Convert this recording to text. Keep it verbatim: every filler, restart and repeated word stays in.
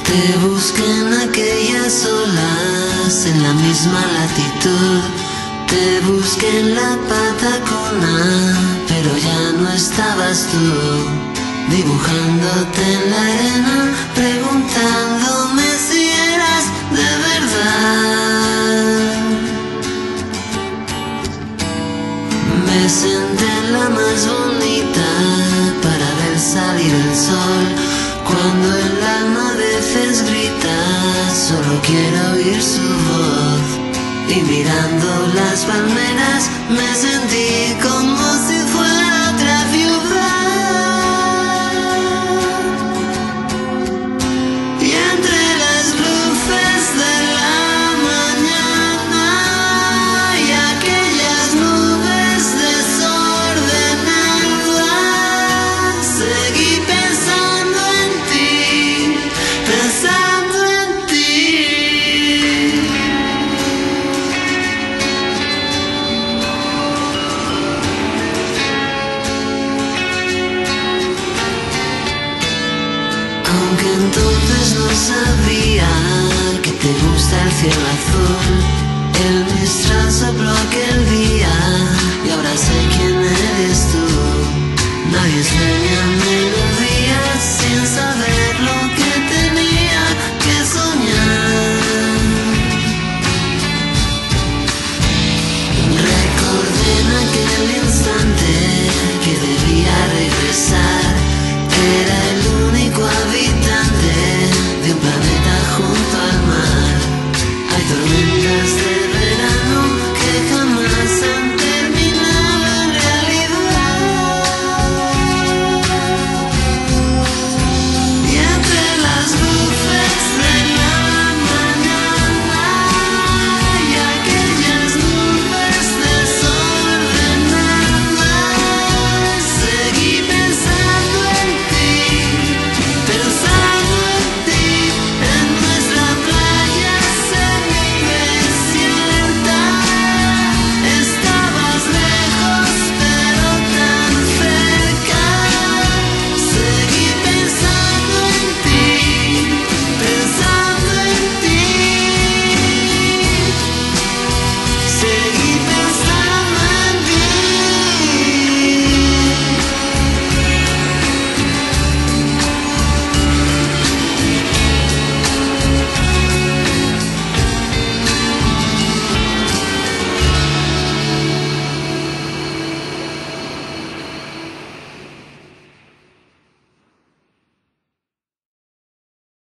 Te busqué en aquellas olas, en la misma latitud. Te busqué en la Patagonia, pero ya no estabas tú. Dibujándote en la arena, preguntándome si eras de verdad. Me senté en la más bonita para ver salir el sol. Cuando el alma a veces grita, solo quiero oír su voz. Y mirando las palmeras me sentí como si fuera otra ciudad. Y entre las luces de la mañana y aquellas nubes desordenadas, seguí pensando en ti, pensando en ti. Aunque entonces no sabía que te gusta el cielo azul, el mistral sopló aquel día y ahora sé quién eres tú. Nadie sueña melodías sin saber lo que tenía que soñar. Recordé en aquel instante que debía regresar. Era el único habitante de un planeta junto al mar. Hay tormentas de